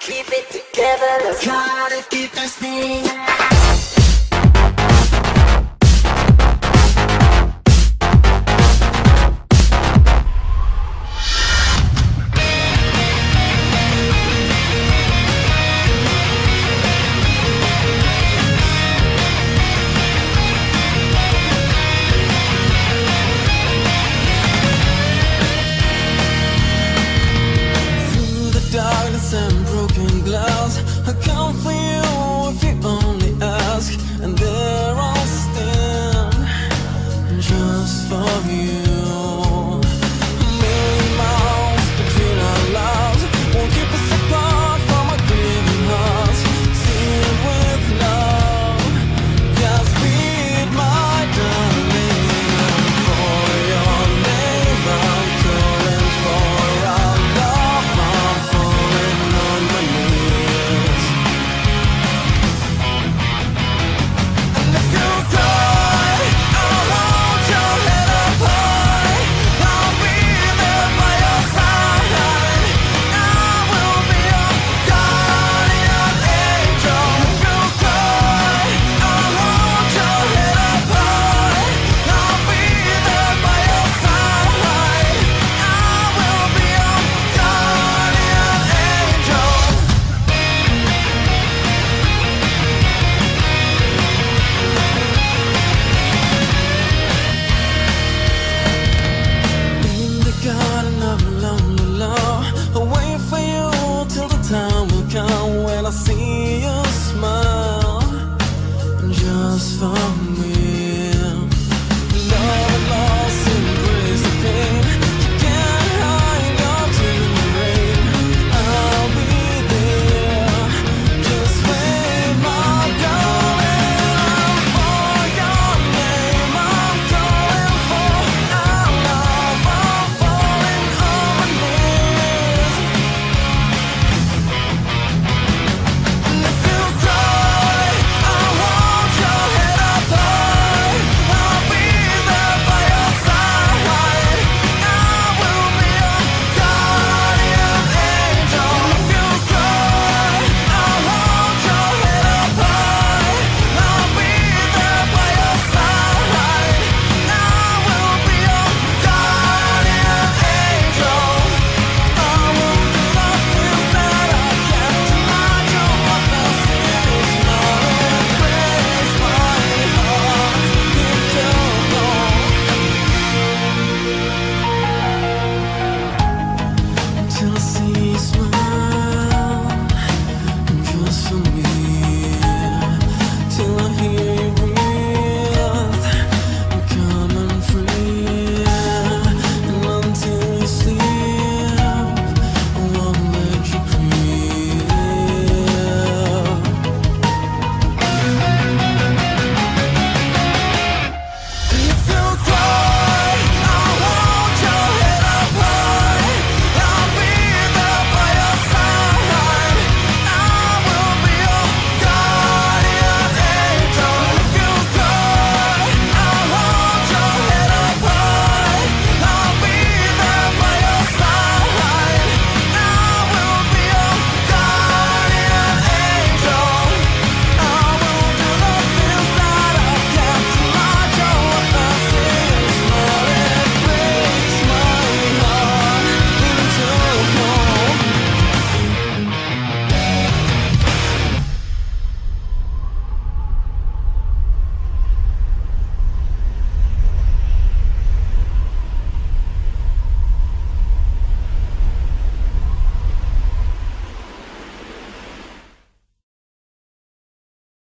keep it together. Let's try to keep this thing. Darkness and broken glass, I come for you if you only ask, and there I'll stand just for you. A million miles between our lives won't keep us apart from our grieving hearts. Sealed with love, Godspeed, my darling. For your name I'm calling, for our love I'm falling on my knees. And if you cry, I'll hold your head up high. I'll be there by your side. I will be your guardian angel. If you cry, I'll hold your head up high. I'll be there by your side. I will be your guardian angel. In the garden of lonely love, I'll wait for you till the time will come when I see you smile just for me.